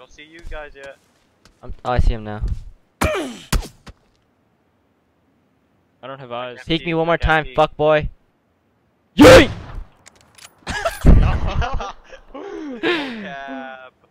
Don't see you guys yet. Oh, I see him now. I don't have eyes. Peek me one more time, peek. fuck boy. Yeet! No cap.